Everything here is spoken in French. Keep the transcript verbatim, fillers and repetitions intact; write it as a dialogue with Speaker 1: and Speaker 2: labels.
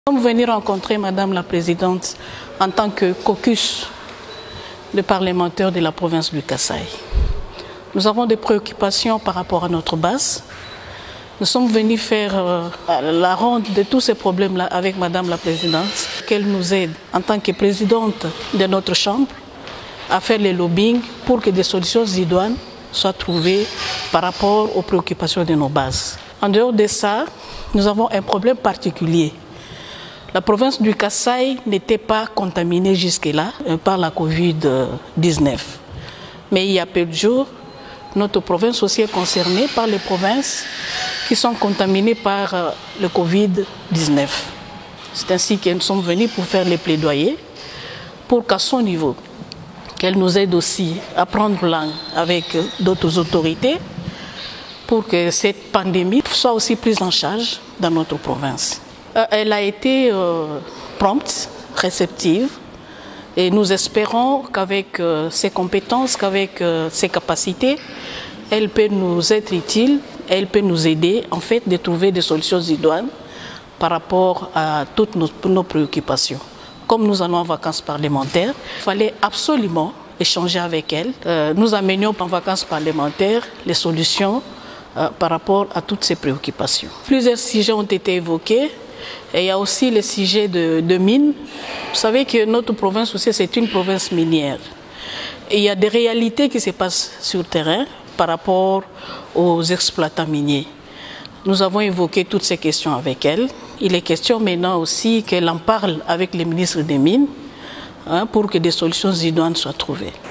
Speaker 1: Nous sommes venus rencontrer Madame la Présidente en tant que caucus de parlementaires de la province du Kasaï. Nous avons des préoccupations par rapport à notre base. Nous sommes venus faire euh, la ronde de tous ces problèmes-là avec Madame la Présidente, qu'elle nous aide en tant que présidente de notre chambre à faire les lobbying pour que des solutions idoines soient trouvées par rapport aux préoccupations de nos bases. En dehors de ça, nous avons un problème particulier. La province du Kasaï n'était pas contaminée jusque-là par la Covid dix-neuf. Mais il y a peu de jours, notre province aussi est concernée par les provinces qui sont contaminées par le Covid dix-neuf. C'est ainsi que nous sommes venus pour faire les plaidoyers pour qu'à son niveau, qu'elle nous aide aussi à prendre langue avec d'autres autorités pour que cette pandémie soit aussi prise en charge dans notre province. Elle a été euh, prompte, réceptive, et nous espérons qu'avec euh, ses compétences, qu'avec euh, ses capacités, elle peut nous être utile, elle peut nous aider en fait de trouver des solutions idoines par rapport à toutes nos, nos préoccupations. Comme nous allons en vacances parlementaires, il fallait absolument échanger avec elle. Euh, nous amenions en vacances parlementaires les solutions euh, par rapport à toutes ces préoccupations. Plusieurs sujets ont été évoqués. Et il y a aussi le sujet de, de mines. Vous savez que notre province aussi, c'est une province minière. Et il y a des réalités qui se passent sur le terrain par rapport aux exploitants miniers. Nous avons évoqué toutes ces questions avec elle. Il est question maintenant aussi qu'elle en parle avec les ministres des Mines hein, pour que des solutions idoines soient trouvées.